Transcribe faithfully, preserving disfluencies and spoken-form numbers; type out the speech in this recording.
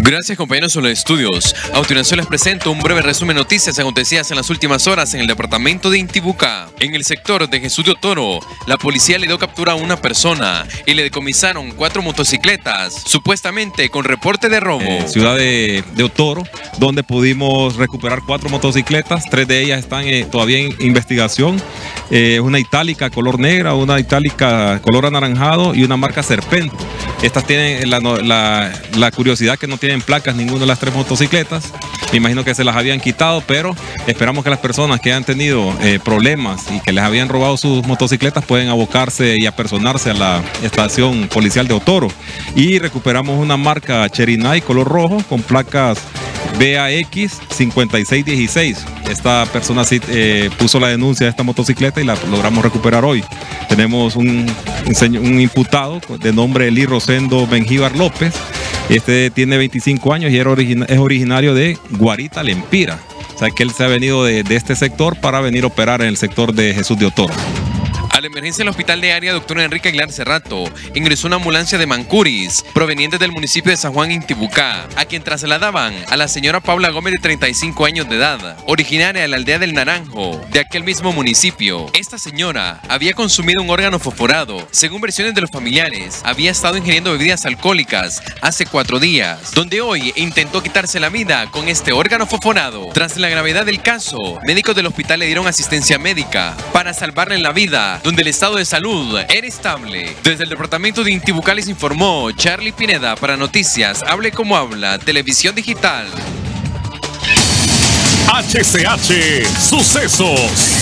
Gracias, compañeros de los estudios. A continuación les presento un breve resumen de noticias acontecidas en las últimas horas en el departamento de Intibucá. En el sector de Jesús de Otoro, la policía le dio captura a una persona y le decomisaron cuatro motocicletas, supuestamente con reporte de robo. Eh, ciudad de, de Otoro, donde pudimos recuperar cuatro motocicletas, tres de ellas están eh, todavía en investigación. Eh, una itálica color negra, una itálica color anaranjado y una marca Serpento. Estas tienen la, la, la curiosidad que no tienen placas ninguna de las tres motocicletas. Me imagino que se las habían quitado, pero esperamos que las personas que han tenido eh, problemas y que les habían robado sus motocicletas pueden abocarse y apersonarse a la estación policial de Otoro. Y recuperamos una marca Cherinay color rojo con placas B A X cincuenta y seis dieciséis. Esta persona sí eh, puso la denuncia de esta motocicleta y la logramos recuperar hoy. Tenemos un, un, un imputado de nombre Eli Rosendo Benjíbar López. Este tiene veinticinco años y era origina, es originario de Guarita, Lempira. O sea que él se ha venido de, de este sector para venir a operar en el sector de Jesús de Otoro. A la emergencia del hospital de área doctor Enrique Aguilar Cerrato ingresó una ambulancia de Mancuris proveniente del municipio de San Juan, Intibucá, a quien trasladaban a la señora Paula Gómez de treinta y cinco años de edad, originaria de la aldea del Naranjo, de aquel mismo municipio. Esta señora había consumido un órgano fosforado. Según versiones de los familiares, había estado ingiriendo bebidas alcohólicas hace cuatro días, donde hoy intentó quitarse la vida con este órgano fosforado. Tras la gravedad del caso, médicos del hospital le dieron asistencia médica para salvarle la vida, donde el estado de salud era estable. Desde el departamento de Intibucá les informó Charlie Pineda para Noticias Hable Como Habla, Televisión Digital. H C H Sucesos.